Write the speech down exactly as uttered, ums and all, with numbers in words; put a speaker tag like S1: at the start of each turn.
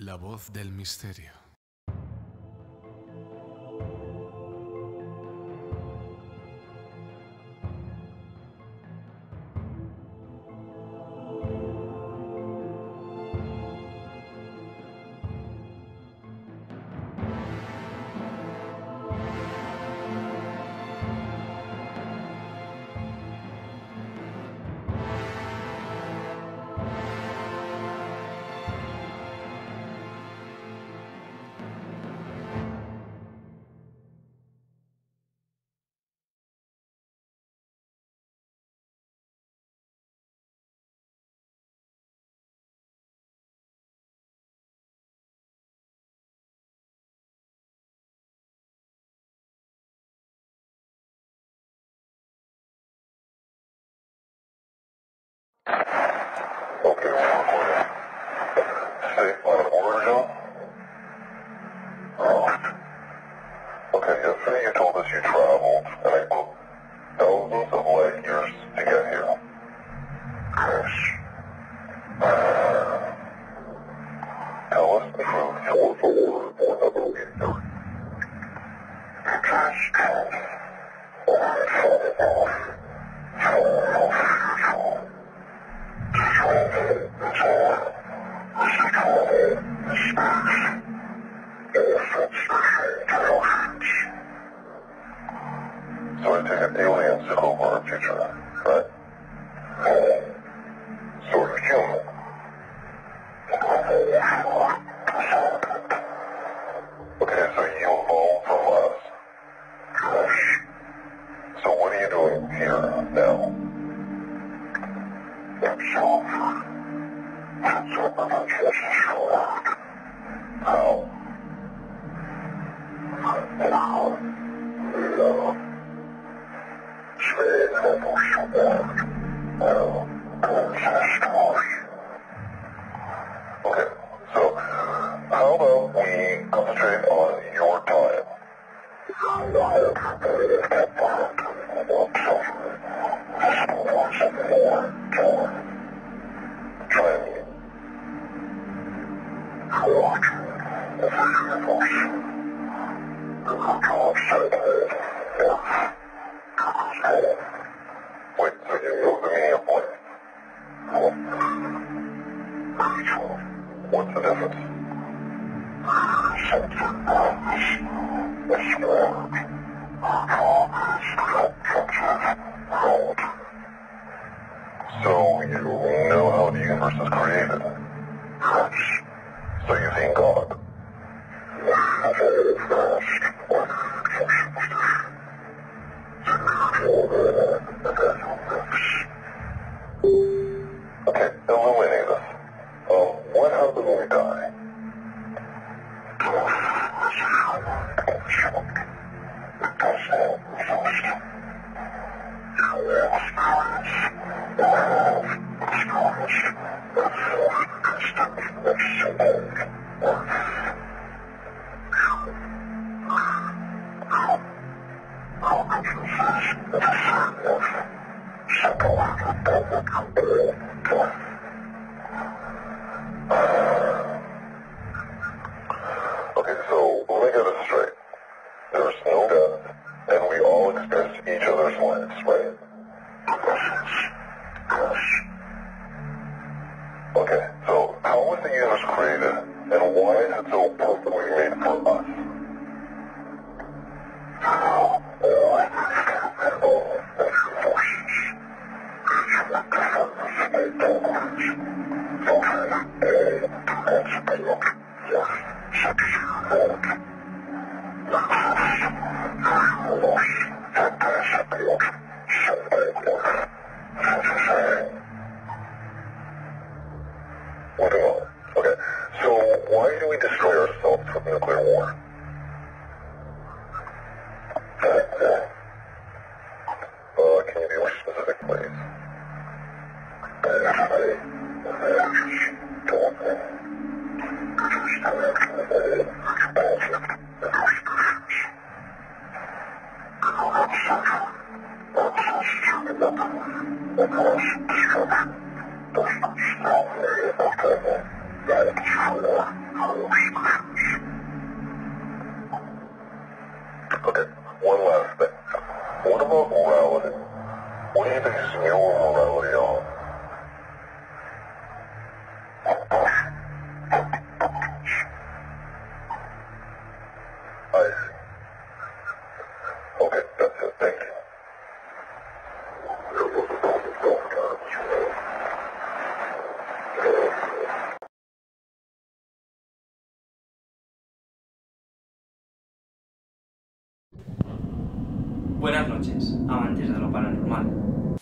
S1: La voz del misterio.
S2: Okay, recording. Stay on order now? Oh. Okay, yesterday you told us you traveled, and I booked thousands of light years to get here. Yes. Uh, tell us the truth, or the word, or the belief. Because truth, or fall off, fall off your soul. So I take it aliens took over our future, right? Sort of human. Okay, so you evolved from us. So what are you doing here now? How? Okay, so how about we concentrate on your time? Try me. Wait, so you know the meaning of what? What's the difference? So you know how the universe is created? So you've seen God? Okay, illuminate us. Um, what happens when we die? Okay, so let me get this straight. There's no death, and we all experience each other's lives, right? Okay, so how was the universe created, and why is it so perfectly made for us? Moving on. Okay, so why do we destroy ourselves with nuclear war? Uh, can you be more specific, please? Okay, one last thing. What about morality? What do you base your morality on? I see. Okay, that's it. Thank you.
S1: Buenas noches, amantes de lo paranormal.